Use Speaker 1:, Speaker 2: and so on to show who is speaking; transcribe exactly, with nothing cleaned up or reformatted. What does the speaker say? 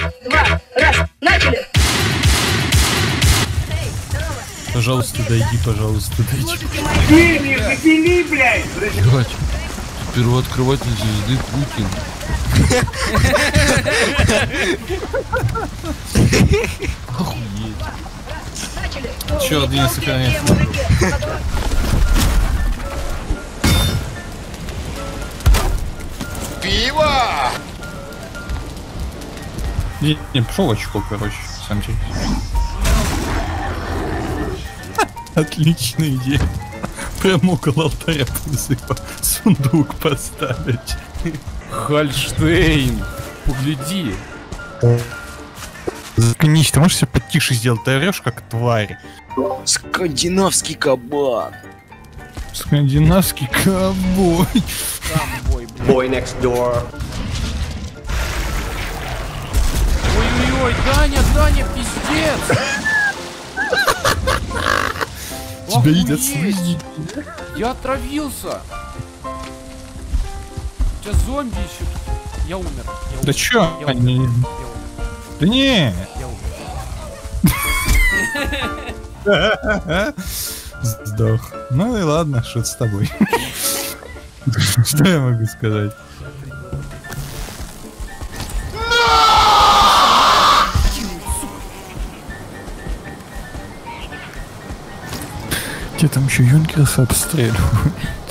Speaker 1: два, раз, начали!
Speaker 2: Пожалуйста, дойди, пожалуйста, дойди.
Speaker 3: Фильм, запили, блядь!
Speaker 4: Блять, первооткрыватель звезды Путин.
Speaker 2: Охуеть. Чё, один сохраняет?
Speaker 5: Пиво!
Speaker 2: Не, не, пошел в очко, короче, сам через. Отличная идея. Прямо около алтаря призыва сундук поставить.
Speaker 4: Хальштейн, погляди.
Speaker 2: Заткнись, ты можешь себя потише сделать, ты орешь как тварь.
Speaker 5: Скандинавский кабан.
Speaker 2: Скандинавский ковбой.
Speaker 4: Камбой, блядь.
Speaker 6: Boy next door.
Speaker 4: Ой-ой-ой, Даня, Даня, пиздец.
Speaker 2: Тебя едят
Speaker 4: Охуеть.
Speaker 2: слизни.
Speaker 4: Я отравился. Сейчас зомби еще. Я умер. Я умер.
Speaker 2: Да чё?
Speaker 4: Я
Speaker 2: Они...
Speaker 4: умер.
Speaker 2: Да не.
Speaker 4: Я умер.
Speaker 2: Сдох. Ну и ладно, что с тобой. Что я могу сказать? Где там еще юнкерс обстреливают?